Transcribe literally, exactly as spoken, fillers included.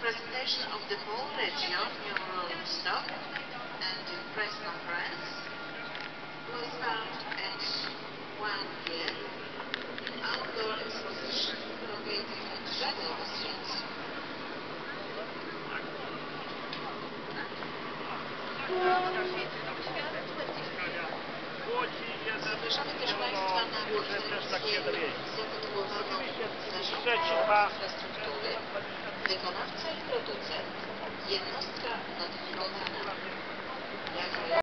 presentation of the whole region new rolling stock and press conference will start at one p m in outdoor exposition located in Żakowo Street. Zapraszamy też Państwa na konferencję zatytułowaną Zarządzanie infrastruktury, wykonawca i producent, jednostka notyfikowana.